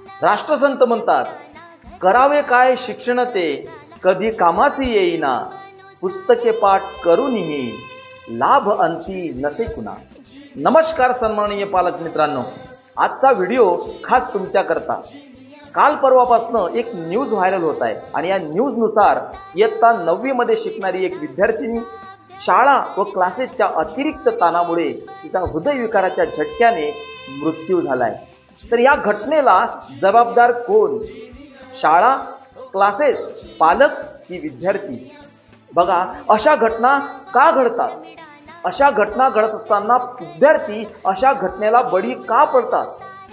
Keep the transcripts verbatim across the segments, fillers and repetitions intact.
राष्ट्रसंत म्हणतात, करावे काय शिक्षण ते कधी कामासी येईना, पुस्तके पाठ करूनही लाभ अंती नसे कुणा. नमस्कार सन्माननीय पालक मित्रांनो, आजचा व्हिडिओ खास तुमच्या करता. काल परवापासून एक न्यूज व्हायरल होत आहे आणि या न्यूज नुसार इयत्ता नववी मध्ये शिकणारी एक विद्यार्थिनी शाळा व क्लासेसच्या अतिरिक्त ताणामुळे तिचा हृदयविकाराच्या झटक्याने मृत्यू झालाय. तर या घटनेला जबाबदार कोण? शाळा, क्लासेस, पालक की विद्यार्थी? बघा, अशा घटना का घडतात? अशा घटना घडत असताना विद्यार्थी अशा घटनेला बळी का पडतात?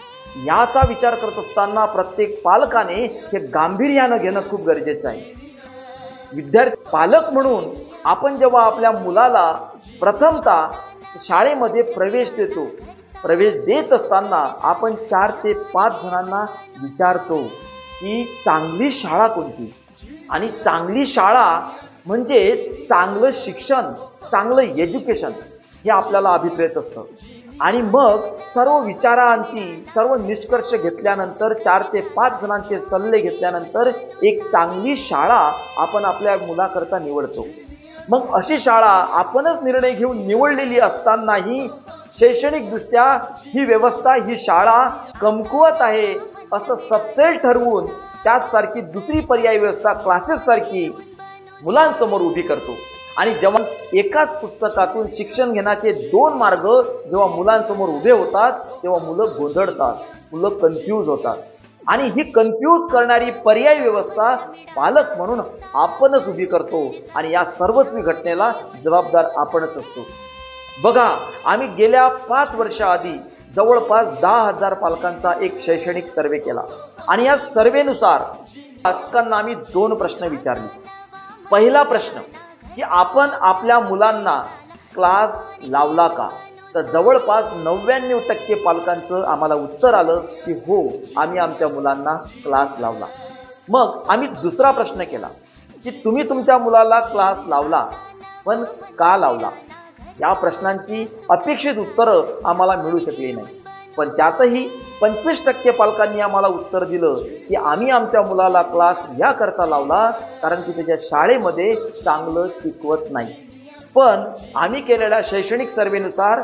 याचा विचार करत असताना प्रत्येक पालकाने हे गांभीर्यानं घेणं खूप गरजेचं आहे. विद्यार्थी पालक म्हणून आपण जेव्हा आपल्या मुलाला प्रथमतः शाळेमध्ये प्रवेश देतो, प्रवेश देत असताना आपण चार ते पाच जणांना विचारतो की चांगली शाळा कोणती, आणि चांगली शाळा म्हणजे चांगलं शिक्षण, चांगलं एज्युकेशन हे आपल्याला अभिप्रेत असतं. आणि मग सर्व विचारांती सर्व निष्कर्ष घेतल्यानंतर चार ते पाच जणांचे सल्ले घेतल्यानंतर एक चांगली शाळा आपण आपल्या मुलाकरता निवडतो. मग अशी शाळा आपणच निर्णय घेऊन निवडलेली असतानाही शैक्षणिकदृष्ट्या ही व्यवस्था, ही शाळा कमकुवत आहे असं सबसेल ठरवून त्याचसारखी दुसरी पर्यायी व्यवस्था क्लासेस सारखी मुलांसमोर उभी करतो. आणि जेव्हा एकाच पुस्तकातून शिक्षण घेण्याचे दोन मार्ग जेव्हा मुलांसमोर उभे होतात तेव्हा मुलं गोंधळतात, मुलं कन्फ्यूज होतात. आणि ही कन्फ्यूज करणारी पर्यायी व्यवस्था पालक म्हणून आपणच उभी करतो आणि या सर्वस्वी घटनेला जबाबदार आपणच असतो. बघा, आम्ही गेल्या पाच वर्षाआधी जवळपास दहा हजार पालकांचा एक शैक्षणिक सर्वे केला आणि या सर्वेनुसार पालकांना आम्ही दोन प्रश्न विचारले. पहिला प्रश्न की आपण आपल्या मुलांना क्लास लावला का? तर जवळपास नव्याण्णव टक्के पालकांचं आम्हाला उत्तर आलं की हो, आम्ही आमच्या मुलांना क्लास लावला. मग आम्ही दुसरा प्रश्न केला की तुम्ही तुमच्या मुलाला क्लास लावला, पण का लावला? या प्रश्नांची अपेक्षित उत्तरं आम्हाला मिळू शकली नाही. पण त्यातही पंचवीस टक्के पालकांनी आम्हाला उत्तर दिलं की आम्ही आमच्या मुलाला क्लास याकरता लावला कारण की त्याच्या शाळेमध्ये चांगलं शिकवत नाही. पण आम्ही केलेल्या शैक्षणिक सर्वेनुसार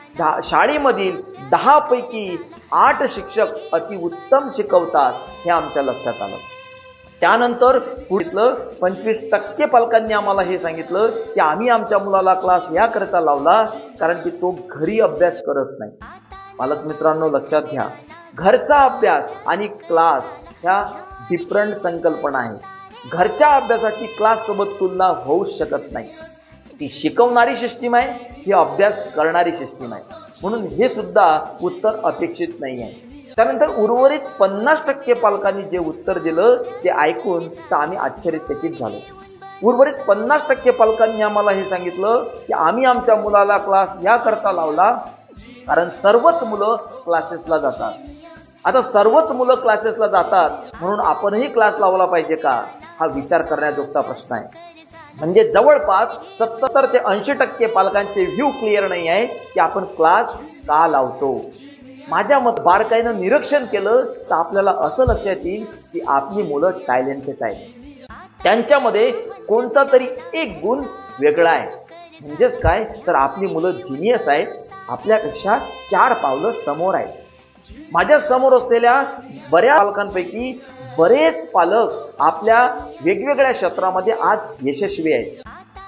शाळेमधील दहा पैकी आठ शिक्षक अतिउत्तम शिकवतात हे आमच्या लक्षात आलं. त्यानंतर पुढलं पंचवीस टक्के पालकांनी आम्हाला हे सांगितलं की आम्ही आमच्या मुलाला क्लास याकरता लावला कारण की तो घरी अभ्यास करत नाही. पालक मित्रांनो, लक्षात घ्या, घरचा अभ्यास आणि क्लास ह्या डिफरंट संकल्पना आहे. घरच्या अभ्यासाची क्लास सोबत तुलना होऊ शकत नाही. ती शिकवणारी सिस्टीम आहे, ही अभ्यास करणारी सिस्टीम आहे. म्हणून हे सुद्धा उत्तर अपेक्षित नाही आहे. त्यानंतर उर्वरित पन्नास टक्के पालकांनी जे उत्तर दिलं ते ऐकून तर आम्ही आश्चर्यचकित झालो. उर्वरित पन्नास टक्के पालकांनी आम्हाला हे सांगितलं की आम्ही आमच्या मुलाला क्लास याकरता लावला कारण सर्वच मुलं क्लासेसला जातात. आता सर्वच मुलं क्लासेसला जातात म्हणून आपणही क्लास लावला पाहिजे का? हा विचार करण्याजोगता प्रश्न आहे. म्हणजे जवळपास सत्तर ते ऐंशी टक्के पालकांचे व्ह्यू क्लिअर नाही आहे की आपण क्लास का लावतो. माझ्या मत बारकाईनं निरीक्षण केलं तर आपल्याला असं लक्षात येईल की आपली मुलं टॅलेंटेड आहेत. त्यांच्यामध्ये कोणता तरी एक गुण वेगळा आहे. म्हणजेच काय, तर आपली मुलं जिनियस आहेत, आपल्यापेक्षा चार पावलं समोर आहेत. माझ्या समोर असलेल्या बऱ्याच पालकांपैकी बरेच पालक आपल्या वेगवेगळ्या क्षेत्रामध्ये आज यशस्वी आहेत.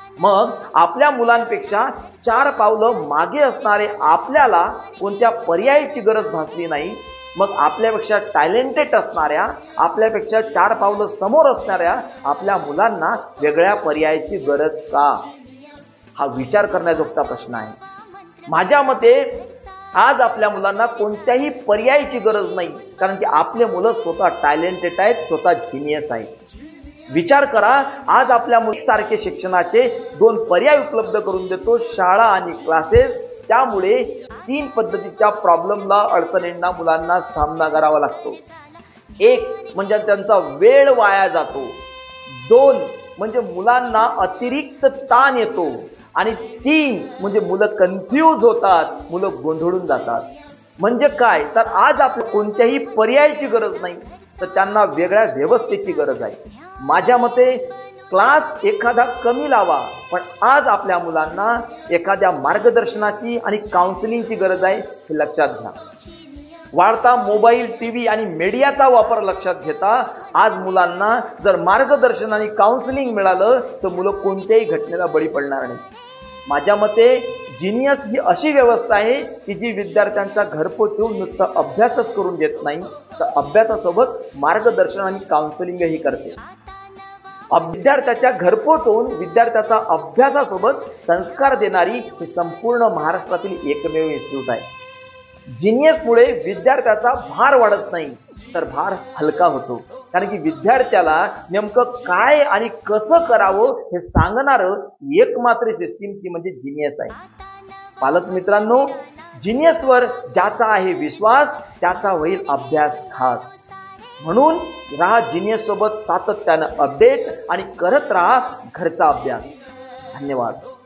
मग आपल्या मुलांपेक्षा चार पावलं मागे असणारे आपल्याला कोणत्या पर्यायाची गरज भासली नाही. मग आपल्यापेक्षा टॅलेंटेड असणाऱ्या, आपल्यापेक्षा चार पावलं समोर असणाऱ्या आपल्या मुलांना वेगळ्या पर्यायाची गरज का? हा विचार करण्याजोगता प्रश्न आहे. माझ्या मते आज आपल्या मुलांना कोणत्याही पर्यायाची गरज नाही कारण की आपले मुलं स्वतः टॅलेंटेड आहेत, स्वतः जिनियस आहेत. विचार करा, आज आपल्या मुलांसारखे शिक्षणाचे दोन पर्याय उपलब्ध करून देतो, शाळा आणि क्लासेस. त्यामुळे तीन पद्धतीच्या प्रॉब्लेमला, अडचणींना मुलांना सामना करावा लागतो. एक म्हणजे त्यांचा वेळ वाया जातो. दोन म्हणजे मुलांना अतिरिक्त ताण येतो. आणि तीन म्हणजे मुलं कन्फ्यूज होतात, मुलं गोंधळून जातात. म्हणजे काय तर आज आपल्या कोणत्याही पर्यायाची गरज नाही, तर त्यांना वेगळ्या व्यवस्थेची गरज आहे. माझ्या मते क्लास एखादा कमी लावा, पण आज आपल्या मुलांना एखाद्या मार्गदर्शनाची आणि काउन्सिलिंगची गरज आहे, हे लक्षात घ्या. वाढता मोबाईल, टीव्ही आणि मीडियाचा वापर लक्षात घेता आज मुलांना जर मार्गदर्शन आणि काउन्सिलिंग मिळालं तर मुलं कोणत्याही घटनेला बळी पडणार नाही. माझ्या मते जिनियस ही अशी व्यवस्था आहे की जी विद्यार्थ्यांचा घरपोच येऊन नुसतं अभ्यासच करून देत नाही, तर अभ्यासासोबत मार्गदर्शन आणि काउन्सिलिंगही करते. विद्यार्थ्याच्या घरपोच होऊन विद्यार्थ्याचा अभ्यासासोबत संस्कार देणारी ही संपूर्ण महाराष्ट्रातील एकमेव इन्स्टिट्यूट आहे. जिनियसमुळे विद्यार्थ्याचा भार वाढत नाही, तर भार हलका होतो. कारण की विद्यार्थ्याला नेमकं काय आणि कसं करावं हे सांगणारं एकमात्र सिस्टीम ती म्हणजे जिनियस आहे. पालक मित्रांनो, जिनियसवर ज्याचा आहे विश्वास त्याचा होईल अभ्यास खास. म्हणून राहा जिनियस सोबत सातत्यानं अपडेट आणि करत राहा घरचा अभ्यास. धन्यवाद.